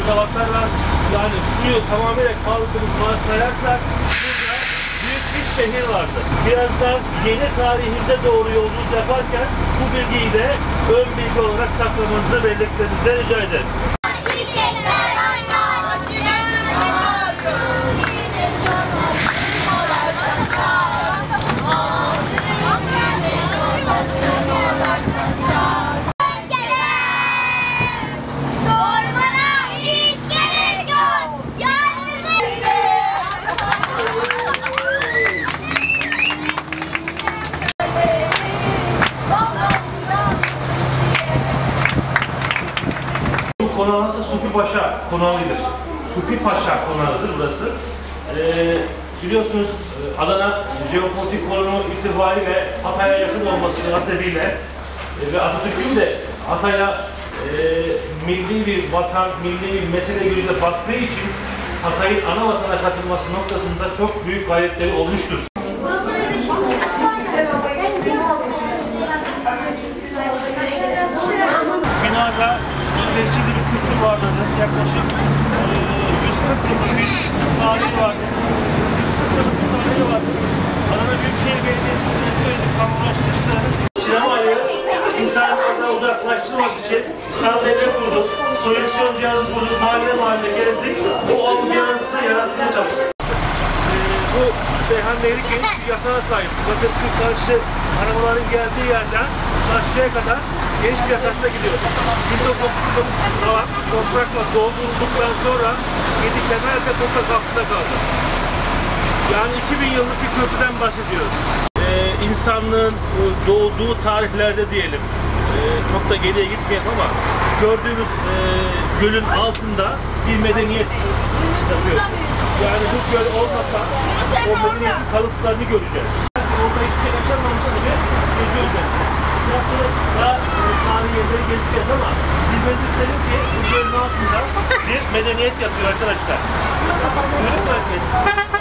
dalaklar var. Yani suyu tamamıyla kaldırdığımız varsayarsak burada büyük bir şehir vardı. Birazdan yeni tarihimize doğru yolculuk yaparken bu bilgiyi de ön bilgi olarak saklamanızı belirtmenizi rica ederim. Konağımız Supi Paşa konağıdır. Supi Paşa konağıdır burası. Biliyorsunuz Adana jeopolitik konumu itibariyle Hatay'a yakın olması hasebiyle ve Atatürk'ün de Hatay'a milli bir vatan, milli bir mesele gözüyle baktığı için Hatay'ın ana vatana katılması noktasında çok büyük gayretleri olmuştur. Binada Özdeşçili bir kültür vardır. Yaklaşık 140 yıllık bir tarihi vardır. 140 yıllık bir tarihi vardır. Adana Büyükşehir Belediyesi'nin restore edip kamulaştırdı. Sinemayı insanlardan uzaklaştırmak için sandalye kurduk, projeksiyon cihazı kurduk, mahalle gezdik. Bu ambiyansı yaratmaya çalıştık. Bu Seyhan Beylik'in yatağa sahip. Bakın şu karşı arabaların geldiği yerden karşıya kadar geniş bir yatakta gidiyor. 1930'da toprakla doldurulduktan sonra 7 kemer ve toprak altında kaldı. Yani 2000 yıllık bir köprüden bahsediyoruz. İnsanlığın doğduğu tarihlerde diyelim, çok da geriye gitmeyelim ama gördüğümüz gölün altında bir medeniyet yatıyor. Yani bu göl olmasa o medeniyetin kalıplarını göreceğiz. Orada hiçbir şey yaşanmamışsa gibi geziyoruz yani. Biraz sonra daha tarihi yerleri gezeceğiz ama bilmenizi isterim ki bu gölün altında bir medeniyet yatıyor arkadaşlar. Görün mü herkes?